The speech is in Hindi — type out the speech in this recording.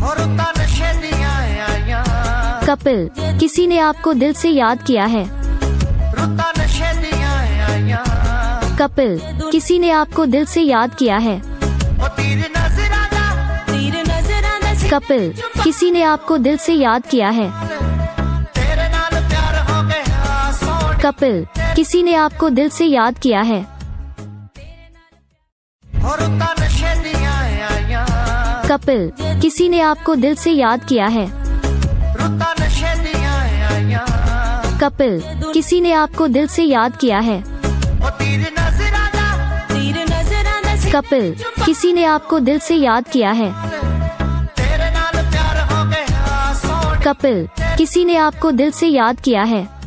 कपिल, किसी ने आपको दिल से याद किया है। कपिल, किसी ने आपको दिल से याद किया है। कपिल, किसी ने आपको दिल से याद किया है। कपिल, किसी ने आपको दिल से याद किया है। कपिल, किसी ने आपको दिल से याद किया है। कपिल, किसी ने आपको दिल से याद किया है। कपिल, किसी ने आपको दिल से याद किया है। कपिल, किसी ने आपको दिल से याद किया है।